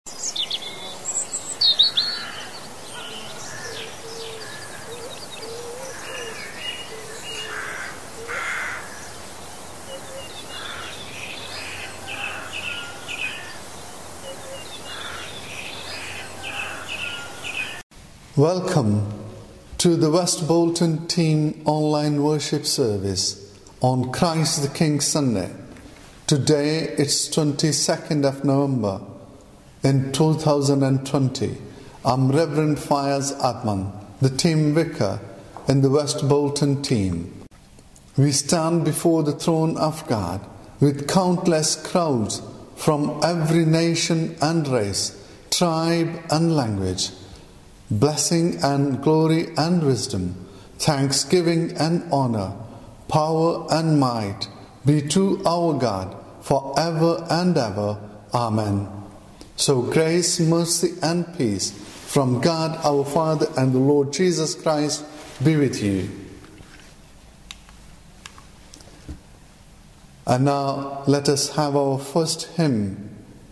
Welcome to the West Bolton Team online worship service on Christ the King Sunday. Today it's 22nd of November in 2020. I'm Reverend Fayaz Atman, the team vicar in the West Bolton team. We stand before the throne of God with countless crowds from every nation and race, tribe and language. Blessing and glory and wisdom, thanksgiving and honor, power and might be to our God forever and ever. Amen. So grace, mercy and peace from God our Father and the Lord Jesus Christ be with you. And now let us have our first hymn.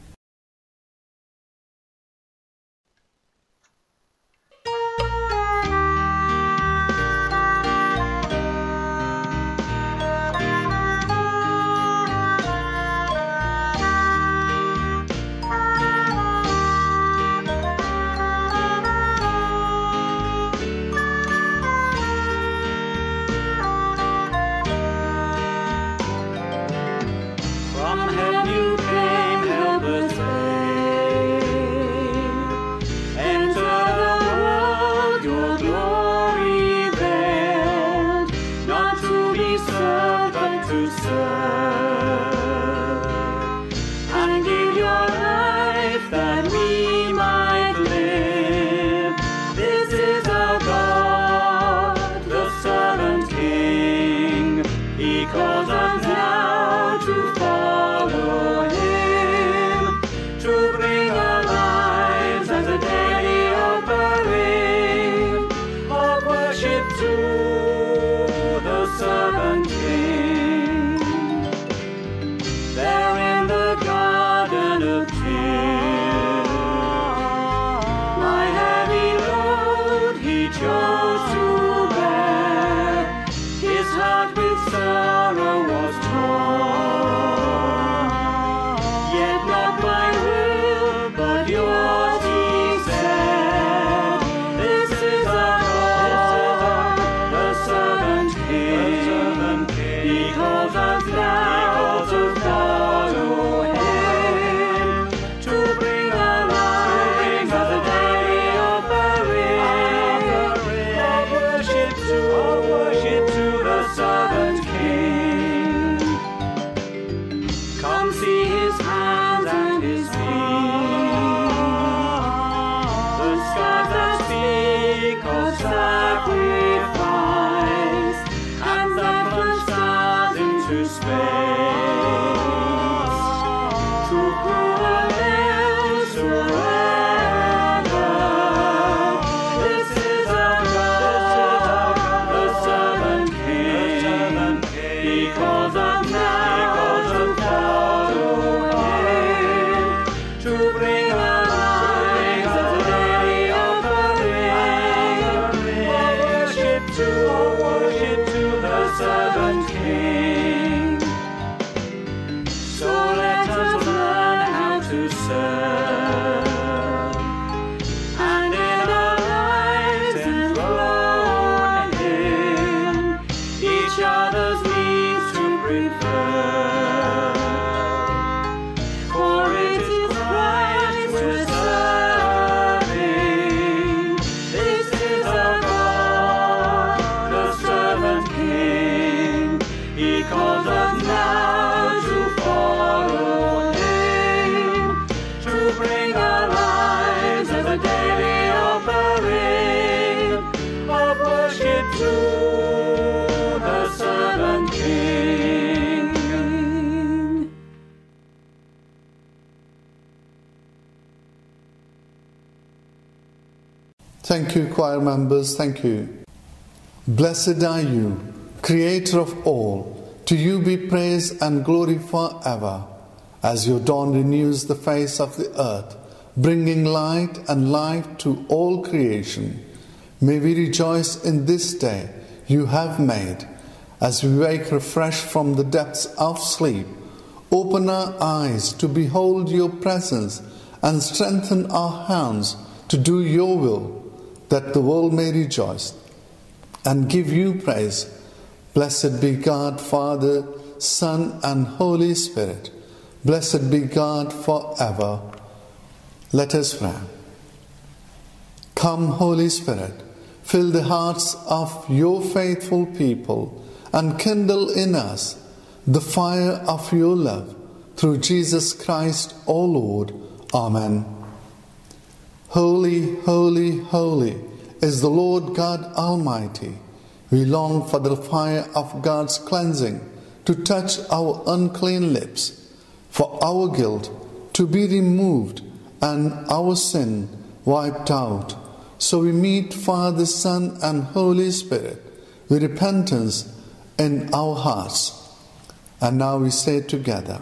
Thank you, choir members, thank you. Blessed are you, Creator of all, to you be praise and glory forever. As your dawn renews the face of the earth, bringing light and life to all creation. May we rejoice in this day you have made. As we wake refreshed from the depths of sleep, open our eyes to behold your presence and strengthen our hands to do your will, that the world may rejoice and give you praise. Blessed be God, Father, Son, and Holy Spirit. Blessed be God forever. Let us pray. Come, Holy Spirit, fill the hearts of your faithful people and kindle in us the fire of your love. Through Jesus Christ, our Lord. Amen. Holy, holy, holy is the Lord God Almighty. We long for the fire of God's cleansing to touch our unclean lips, for our guilt to be removed and our sin wiped out. So we meet Father, Son, and Holy Spirit with repentance in our hearts. And now we say together,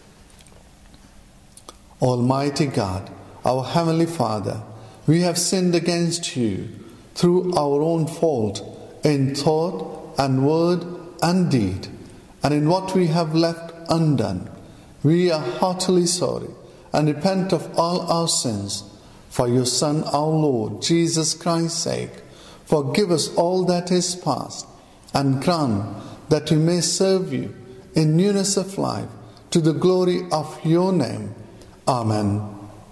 Almighty God, our Heavenly Father, we have sinned against you through our own fault in thought and word and deed, and in what we have left undone. We are heartily sorry and repent of all our sins. For your Son, our Lord, Jesus Christ's sake, forgive us all that is past, and grant that we may serve you in newness of life, to the glory of your name. Amen.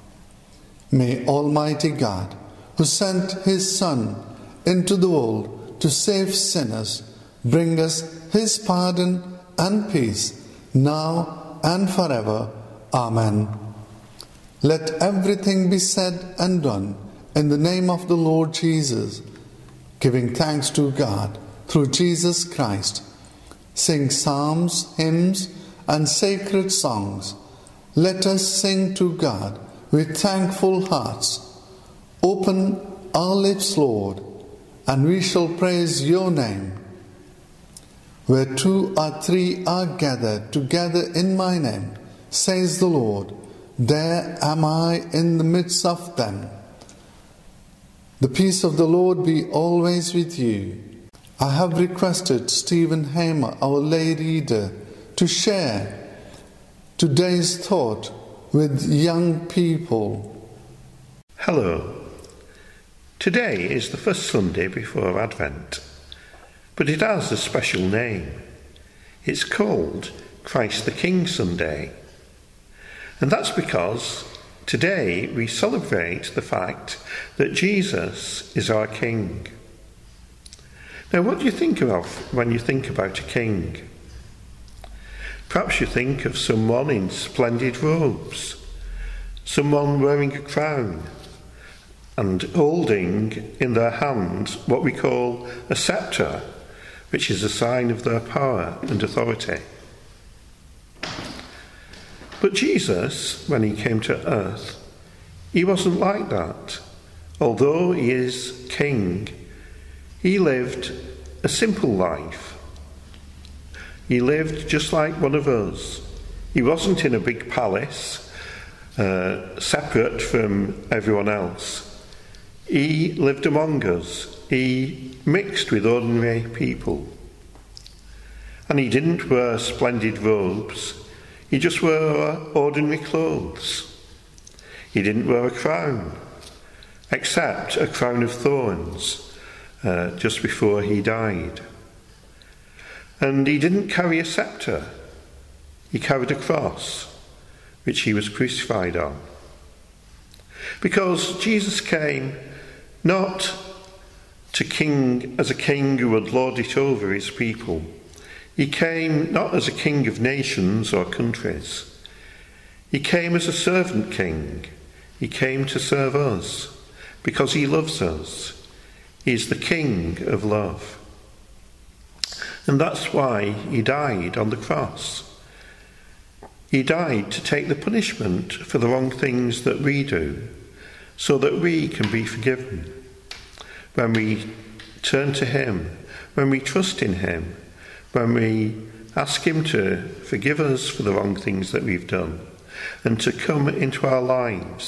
May Almighty God, who sent his Son into the world to save sinners, bring us his pardon and peace, now and forever. Amen. Let everything be said and done in the name of the Lord Jesus, giving thanks to God through Jesus Christ. Sing psalms, hymns, and sacred songs. Let us sing to God with thankful hearts. Open our lips, Lord, and we shall praise your name. Where 2 or 3 are gathered together in my name, says the Lord, there am I in the midst of them. The peace of the Lord be always with you. I have requested Stephen Hamer, our lay reader, to share today's thought with young people. Hello. Today is the first Sunday before Advent, but it has a special name. It's called Christ the King Sunday. And that's because today we celebrate the fact that Jesus is our King. Now, what do you think of when you think about a king? Perhaps you think of someone in splendid robes, someone wearing a crown, and holding in their hand what we call a sceptre, which is a sign of their power and authority. But Jesus, when he came to earth, he wasn't like that. Although he is king, he lived a simple life. He lived just like one of us. He wasn't in a big palace, separate from everyone else. He lived among us. He mixed with ordinary people. And he didn't wear splendid robes. He just wore ordinary clothes. He didn't wear a crown, except a crown of thorns, just before he died. And he didn't carry a sceptre. He carried a cross, which he was crucified on. Because Jesus came not to king as a king who would lord it over his people. He came not as a king of nations or countries. He came as a servant king. He came to serve us because he loves us. He's the King of love. And that's why he died on the cross. He died to take the punishment for the wrong things that we do, so that we can be forgiven. When we turn to him, when we trust in him, when we ask him to forgive us for the wrong things that we've done, and to come into our lives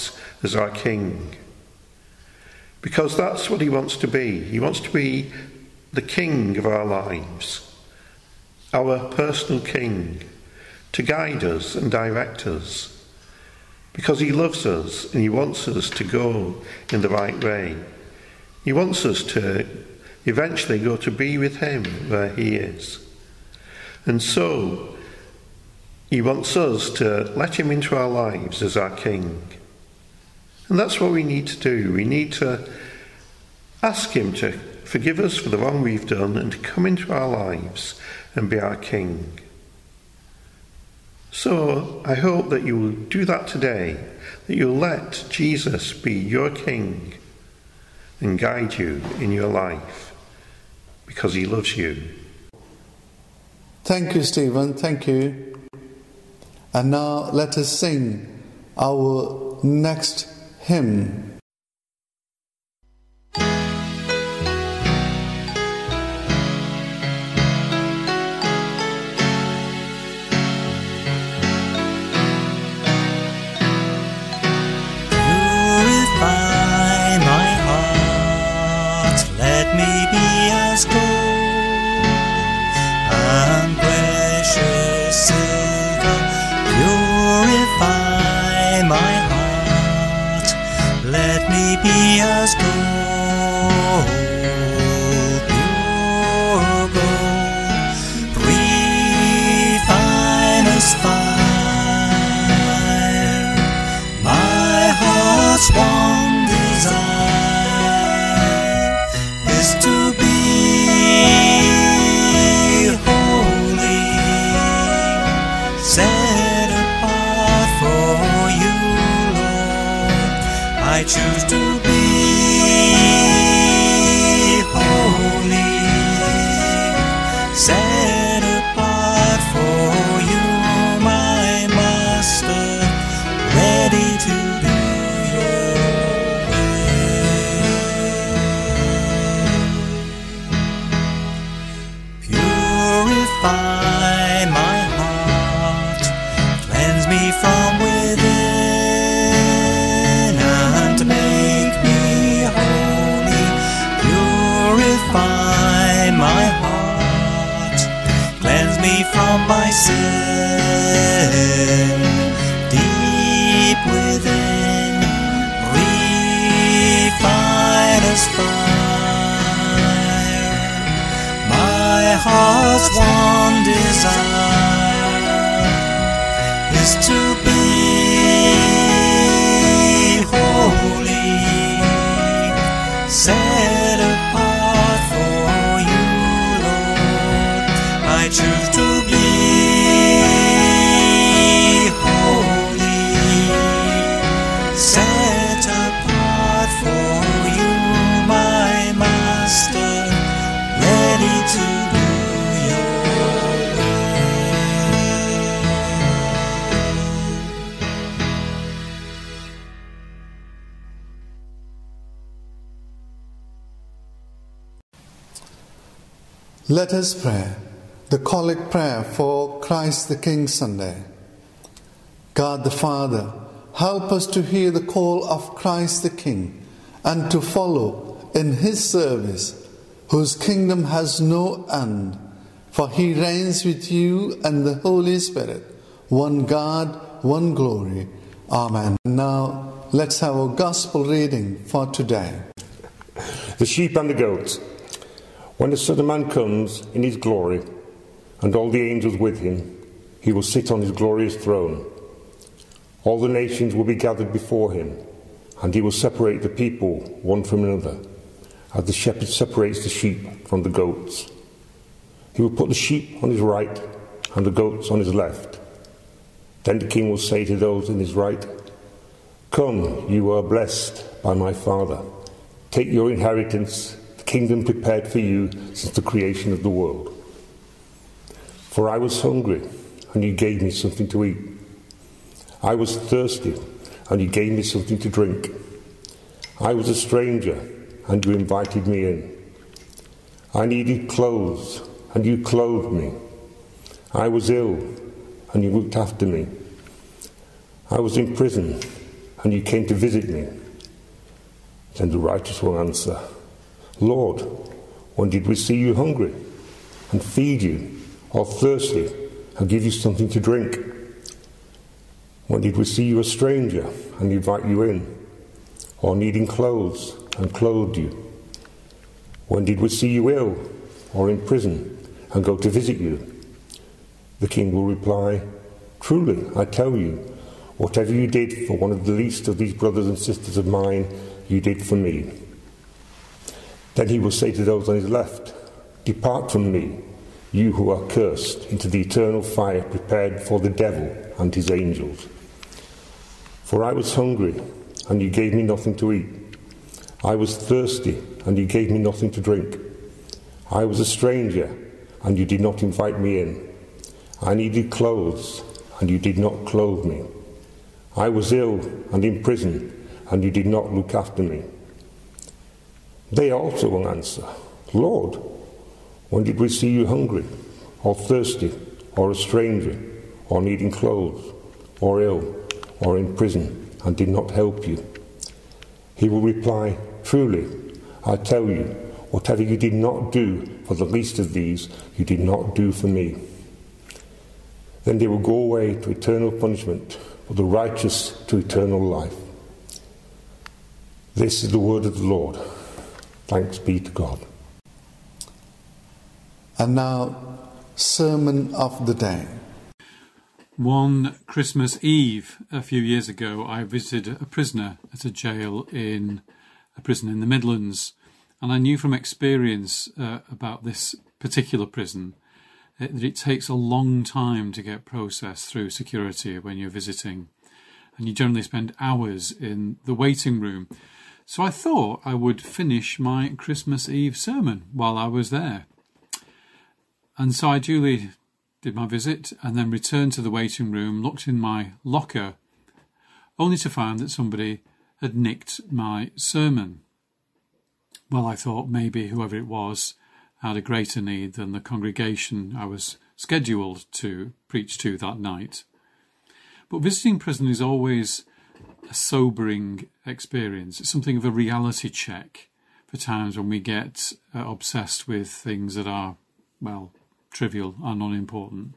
as our King. Because that's what he wants to be. He wants to be the King of our lives, our personal King, to guide us and direct us. Because he loves us and he wants us to go in the right way. He wants us to eventually go to be with him where he is. And so he wants us to let him into our lives as our King. And that's what we need to do. We need to ask him to forgive us for the wrong we've done and to come into our lives and be our King. So I hope that you will do that today, that you'll let Jesus be your King and guide you in your life because he loves you. Thank you, Stephen. Thank you. And now let us sing our next hymn. Purify my heart, let me be as gold and precious silver. Purify my heart, let me be as gold, pure gold, refine as fire. My heart's one desire is to be holy, set apart for you, Lord. I choose to be holy, set apart for you, my Master, ready to do your will. Purify my heart, cleanse me from within and make me holy. Purify my heart, cleanse me from my sin. Deep within, refine as fire. My heart's one desire is to be holy, set apart for you, Lord. I choose to be holy, set apart for you, my Master, ready to do your will. Let us pray the Collect Prayer for Christ the King Sunday. God the Father, help us to hear the call of Christ the King and to follow in his service, whose kingdom has no end, for he reigns with you and the Holy Spirit, one God, one glory. Amen. Now let's have a gospel reading for today. The sheep and the goats. When the Son of Man comes in his glory, and all the angels with him, he will sit on his glorious throne. All the nations will be gathered before him, and he will separate the people one from another, as the shepherd separates the sheep from the goats. He will put the sheep on his right and the goats on his left. Then the king will say to those on his right, "Come, you are blessed by my Father. Take your inheritance, the kingdom prepared for you since the creation of the world. For I was hungry, and you gave me something to eat. I was thirsty, and you gave me something to drink. I was a stranger, and you invited me in. I needed clothes, and you clothed me. I was ill, and you looked after me. I was in prison, and you came to visit me. Then the righteous will answer, Lord, when did we see you hungry and feed you, or thirsty and give you something to drink? When did we see you a stranger and invite you in, or needing clothes and clothed you? When did we see you ill or in prison and go to visit you? The king will reply, Truly, I tell you, whatever you did for one of the least of these brothers and sisters of mine, you did for me. Then he will say to those on his left, Depart from me, you who are cursed, into the eternal fire prepared for the devil and his angels. For I was hungry, and you gave me nothing to eat. I was thirsty, and you gave me nothing to drink. I was a stranger, and you did not invite me in. I needed clothes, and you did not clothe me. I was ill and in prison, and you did not look after me. They also will answer, Lord, when did we see you hungry, or thirsty, or a stranger, or needing clothes, or ill, or in prison, and did not help you? He will reply, Truly, I tell you, whatever you did not do for the least of these, you did not do for me. Then they will go away to eternal punishment, but the righteous to eternal life. This is the word of the Lord. Thanks be to God. And now, Sermon of the Day. One Christmas Eve a few years ago, I visited a prisoner at a jail in a prison in the Midlands, and I knew from experience about this particular prison that it takes a long time to get processed through security when you're visiting, and you generally spend hours in the waiting room. So I thought I would finish my Christmas Eve sermon while I was there. And so I duly did my visit and then returned to the waiting room, looked in my locker, only to find that somebody had nicked my sermon. Well, I thought maybe whoever it was had a greater need than the congregation I was scheduled to preach to that night. But visiting prison is always a sobering experience. It's something of a reality check for times when we get obsessed with things that are, well, trivial and unimportant.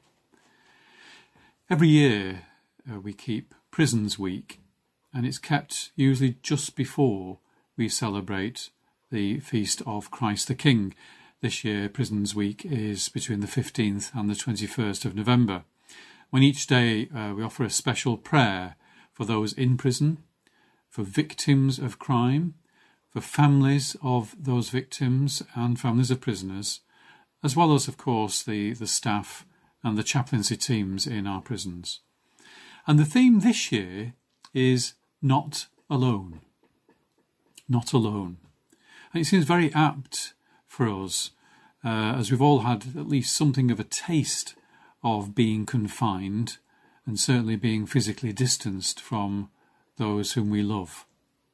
Every year we keep Prisons Week, and it's kept usually just before we celebrate the feast of Christ the King. This year, Prisons Week is between the 15th and the 21st of November, when each day we offer a special prayer for those in prison, for victims of crime, for families of those victims and families of prisoners, as well as, of course, the staff and the chaplaincy teams in our prisons. And the theme this year is Not Alone. Not alone. And it seems very apt for us, as we've all had at least something of a taste of being confined and certainly being physically distanced from those whom we love.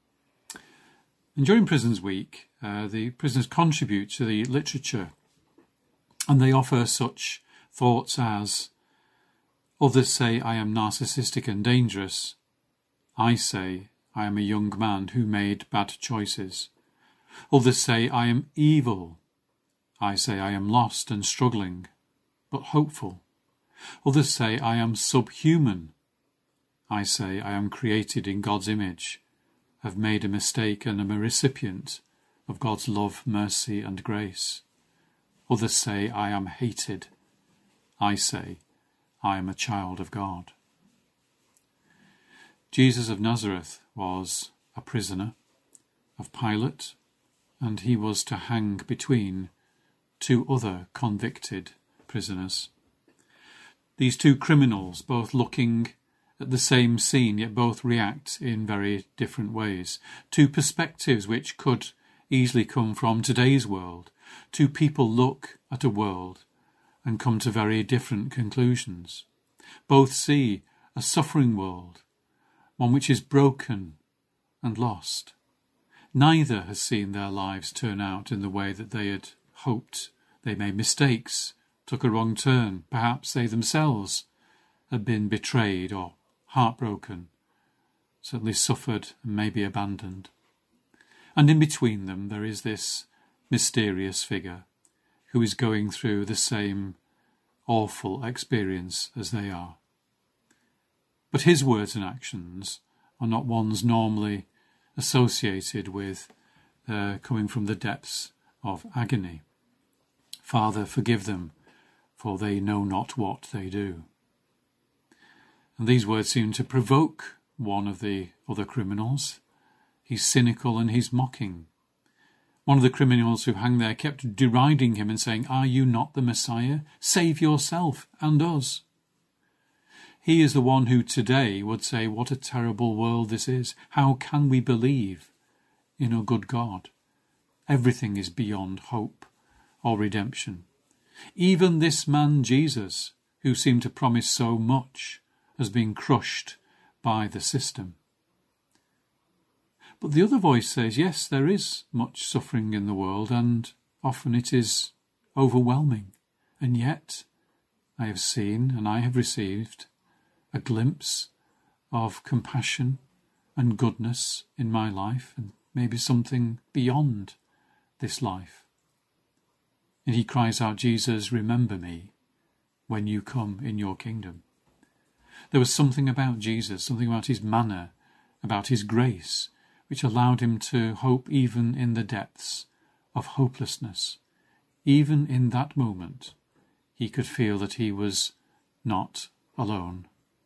And during Prisons Week, the prisoners contribute to the literature, and they offer such thoughts as, others say I am narcissistic and dangerous. I say I am a young man who made bad choices. Others say I am evil. I say I am lost and struggling, but hopeful. Others say I am subhuman. I say I am created in God's image, have made a mistake and am a recipient of God's love, mercy and grace. Others say I am hated. I say I am a child of God. Jesus of Nazareth was a prisoner of Pilate, and he was to hang between two other convicted prisoners. These two criminals, both looking at the same scene, yet both react in very different ways. Two perspectives which could easily come from today's world. Two people look at a world and come to very different conclusions. Both see a suffering world, one which is broken and lost. Neither has seen their lives turn out in the way that they had hoped. They made mistakes, took a wrong turn. Perhaps they themselves had been betrayed or heartbroken. certainly suffered and maybe abandoned. And in between them there is this mysterious figure who is going through the same awful experience as they are. But his words and actions are not ones normally associated with coming from the depths of agony. Father, forgive them, for they know not what they do. And these words seem to provoke one of the other criminals. He's cynical and he's mocking. One of the criminals who hung there kept deriding him and saying, "Are you not the Messiah? Save yourself and us." He is the one who today would say, what a terrible world this is. How can we believe in a good God? Everything is beyond hope or redemption. Even this man Jesus, who seemed to promise so much, has been crushed by the system. But the other voice says, yes, there is much suffering in the world, and often it is overwhelming. And yet I have seen and I have received a glimpse of compassion and goodness in my life, and maybe something beyond this life. And he cries out, Jesus, remember me when you come in your kingdom. There was something about Jesus, something about his manner, about his grace, which allowed him to hope even in the depths of hopelessness. Even in that moment, he could feel that he was not alone.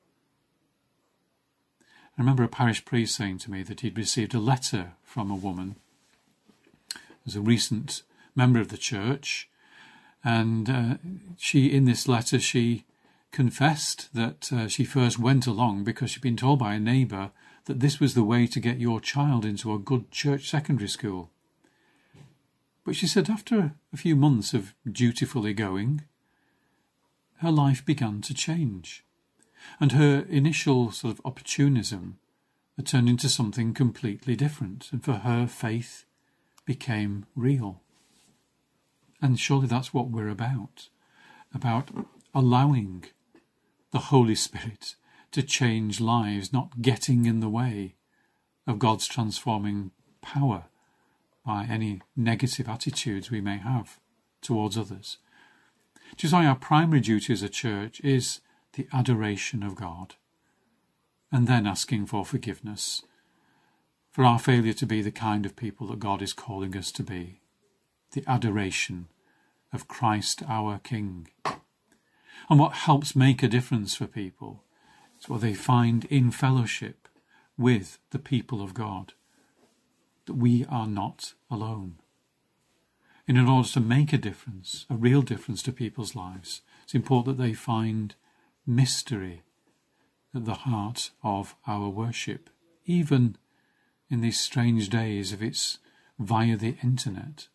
I remember a parish priest saying to me that he'd received a letter from a woman, as a recent member of the church, and in this letter she confessed that she first went along because she'd been told by a neighbour that this was the way to get your child into a good church secondary school. But she said after a few months of dutifully going, her life began to change. And her initial sort of opportunism had turned into something completely different. And for her, faith became real. And surely that's what we're about allowing the Holy Spirit to change lives, not getting in the way of God's transforming power by any negative attitudes we may have towards others. Which is why our primary duty as a church is the adoration of God, and then asking for forgiveness for our failure to be the kind of people that God is calling us to be, the adoration of Christ our King. And what helps make a difference for people is what they find in fellowship with the people of God, that we are not alone. And in order to make a difference, a real difference to people's lives, it's important that they find mystery at the heart of our worship, even in these strange days if it's via the internet.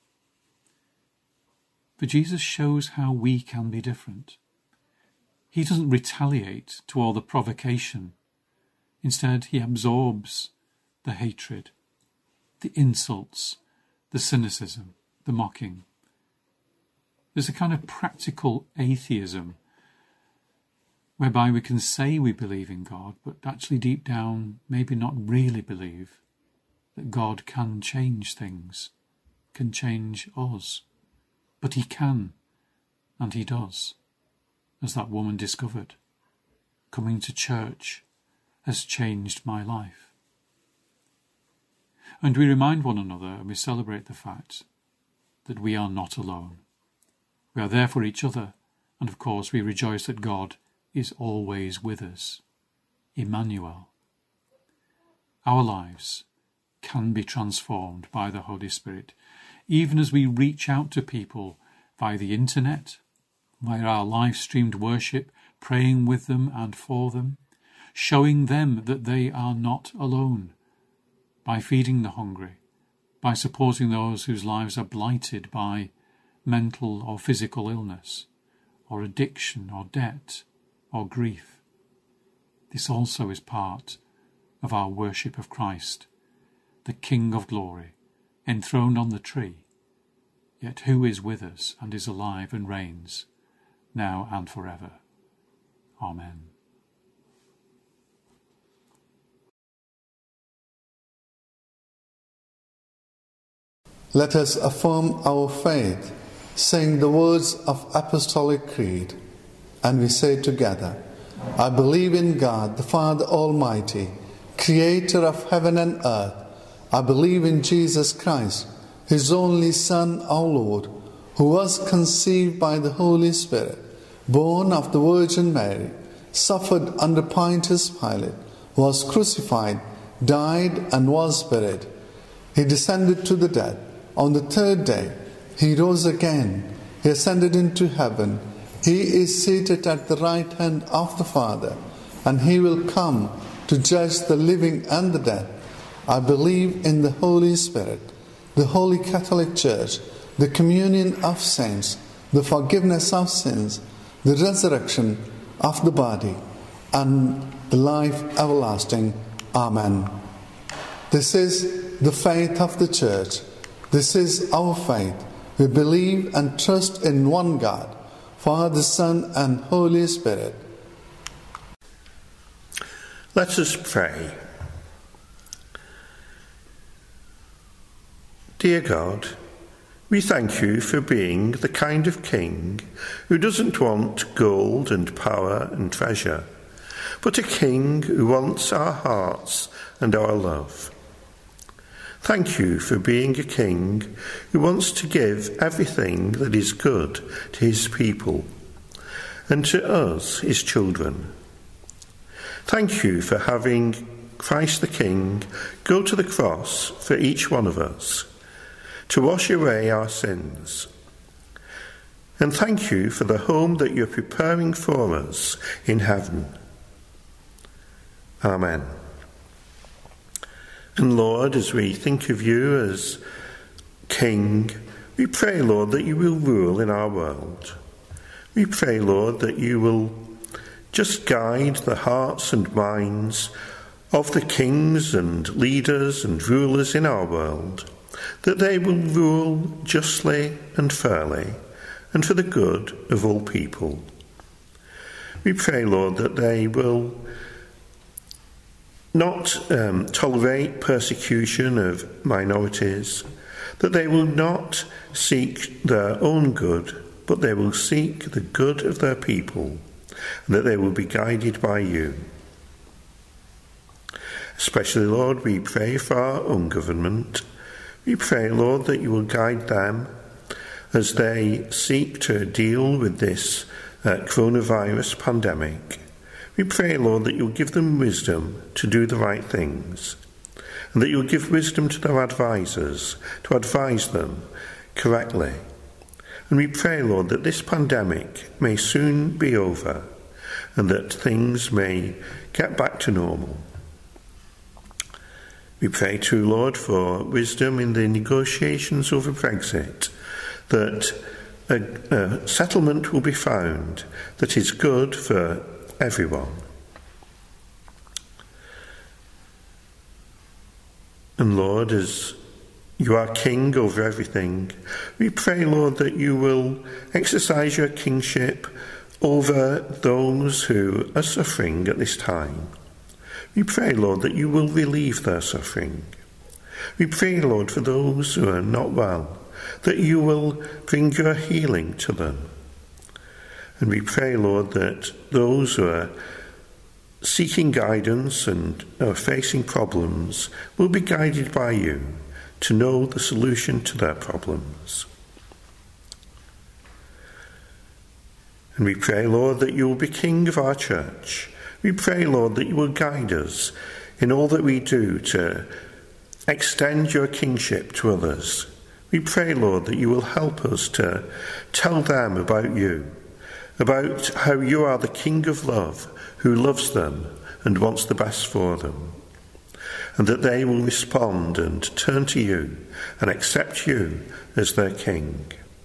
But Jesus shows how we can be different. He doesn't retaliate to all the provocation. Instead, he absorbs the hatred, the insults, the cynicism, the mocking. There's a kind of practical atheism whereby we can say we believe in God, but actually deep down maybe not really believe that God can change things, can change us. But he can, and he does, as that woman discovered. Coming to church has changed my life. And we remind one another and we celebrate the fact that we are not alone. We are there for each other, and of course we rejoice that God is always with us. Emmanuel. Our lives can be transformed by the Holy Spirit, even as we reach out to people via the internet, via our live-streamed worship, praying with them and for them, showing them that they are not alone, by feeding the hungry, by supporting those whose lives are blighted by mental or physical illness, or addiction, or debt, or grief. This also is part of our worship of Christ, the King of glory, enthroned on the tree, yet who is with us and is alive and reigns, now and forever. Amen. let us affirm our faith, saying the words of Apostolic Creed. And we say together, I believe in God, the Father Almighty, creator of heaven and earth. I believe in Jesus Christ, his only Son, our Lord, who was conceived by the Holy Spirit, born of the Virgin Mary, suffered under Pontius Pilate, was crucified, died, and was buried. He descended to the dead. On the third day, he rose again. He ascended into heaven. He is seated at the right hand of the Father, and he will come to judge the living and the dead. I believe in the Holy Spirit, the Holy Catholic Church, the communion of saints, the forgiveness of sins, the resurrection of the body, and the life everlasting. Amen. This is the faith of the Church. This is our faith. We believe and trust in one God, Father, Son, and Holy Spirit. Let us pray. Dear God, we thank you for being the kind of king who doesn't want gold and power and treasure, but a king who wants our hearts and our love. Thank you for being a king who wants to give everything that is good to his people and to us, his children. Thank you for having Christ the King go to the cross for each one of us to wash away our sins. And thank you for the home that you're preparing for us in heaven. Amen. And Lord, as we think of you as King, we pray, Lord, that you will rule in our world. We pray, Lord, that you will just guide the hearts and minds of the kings and leaders and rulers in our world, that they will rule justly and fairly and for the good of all people. We pray, Lord, that they will not tolerate persecution of minorities, that they will not seek their own good, but they will seek the good of their people, and that they will be guided by you. Especially, Lord, we pray for our own government. We pray, Lord, that you will guide them as they seek to deal with this coronavirus pandemic. We pray, Lord, that you'll give them wisdom to do the right things, and that you'll give wisdom to their advisors to advise them correctly. And we pray, Lord, that this pandemic may soon be over and that things may get back to normal. We pray too, Lord, for wisdom in the negotiations over Brexit, that a settlement will be found that is good for everyone. And Lord, as you are King over everything, we pray, Lord, that you will exercise your kingship over those who are suffering at this time. We pray, Lord, that you will relieve their suffering. We pray, Lord, for those who are not well, that you will bring your healing to them. And we pray, Lord, that those who are seeking guidance and are facing problems will be guided by you to know the solution to their problems. And we pray, Lord, that you will be King of our church. We pray, Lord, that you will guide us in all that we do to extend your kingship to others. We pray, Lord, that you will help us to tell them about you, about how you are the King of love, who loves them and wants the best for them, and that they will respond and turn to you and accept you as their King.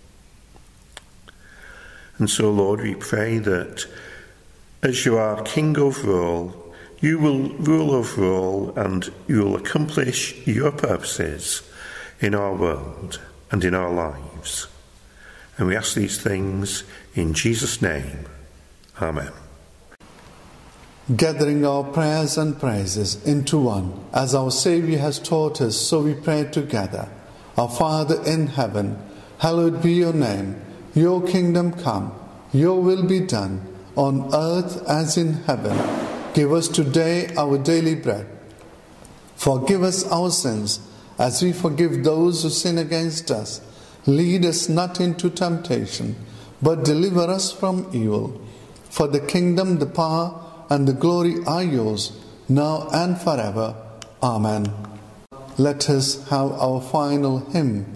And so, Lord, we pray that as you are King over all, you will rule over all and you will accomplish your purposes in our world and in our lives. And we ask these things in Jesus' name. Amen. Gathering our prayers and praises into one, as our Saviour has taught us, so we pray together. Our Father in heaven, hallowed be your name. Your kingdom come, your will be done, on earth as in heaven. Give us today our daily bread. Forgive us our sins, as we forgive those who sin against us. Lead us not into temptation, but deliver us from evil. For the kingdom, the power, and the glory are yours, now and forever. Amen. Let us have our final hymn.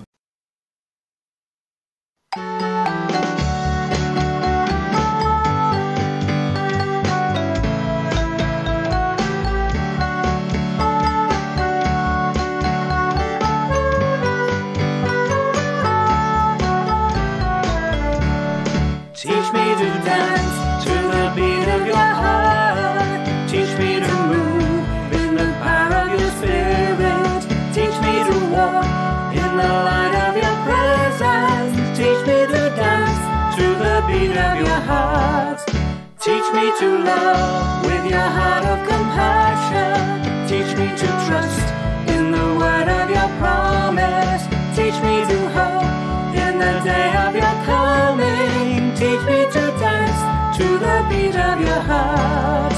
Teach me to dance to the beat of your heart. Teach me to move in the power of your spirit. Teach me to walk in the light of your presence. Teach me to dance to the beat of your heart. Teach me to love with your heart of compassion. Teach me to trust in the word of your promise. Teach me to hope in the day of your coming. Teach me to dance to the beat of your heart.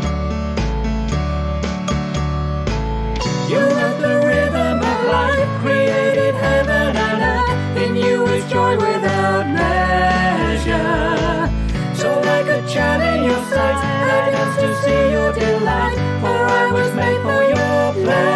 You have the rhythm of life, created heaven and earth. In you is joy without measure. So like a child in your sight, I dance to see your delight. For I was made for your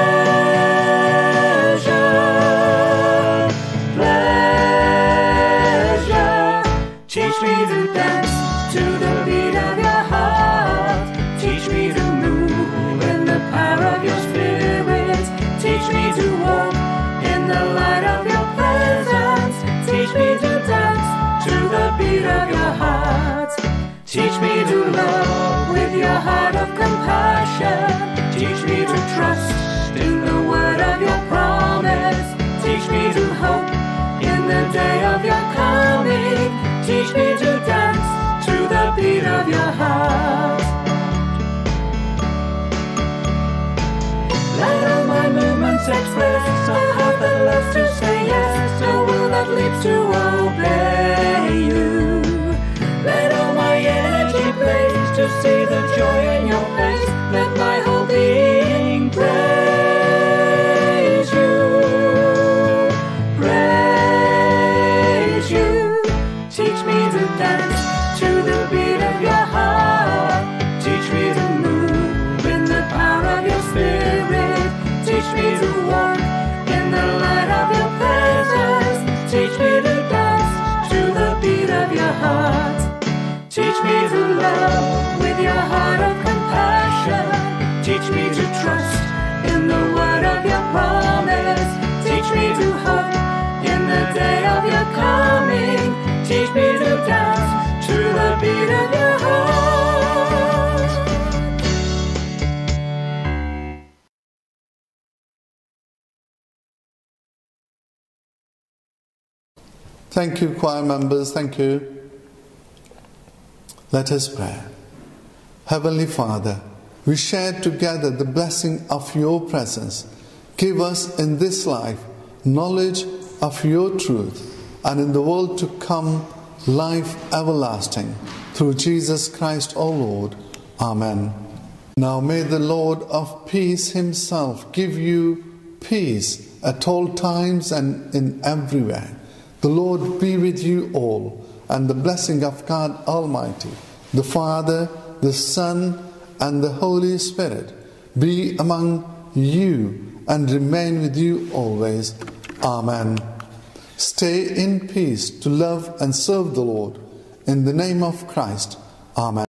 pleasure. Teach me to dance to the beat of your heart. Teach me to move in the power of your spirit. Teach me to walk in the light of your presence. Teach me to dance to the beat of your heart. Teach me to love with your heart of compassion. Teach me to trust in the word of your promise. Teach me to hope in the day of your coming. Teach me to dance to the beat of your heart. Let all my movements express a heart that loves to say yes, a will that leads to obey you. Let all my energy blaze to see the joy in your face. Let my whole being praise you. Praise you. Teach me to dance to the beat of your heart. Teach me to move in the power of your spirit. Teach me to walk in the light of your presence. Teach me to dance to the beat of your heart. Teach me to love with your heart of compassion. Teach me to trust in the word of your promise. Teach me to hope in the day of your coming. Teach me to dance to the beat of your heart. Thank you, choir members. Thank you. Let us pray. Heavenly Father, we share together the blessing of your presence. Give us in this life knowledge of your truth, and in the world to come life everlasting. Through Jesus Christ our Lord. Amen. Now may the Lord of peace himself give you peace at all times and in everywhere. The Lord be with you all, and the blessing of God Almighty, the Father, the Son, and the Holy Spirit be among you and remain with you always. Amen. Stay in peace to love and serve the Lord. In the name of Christ. Amen.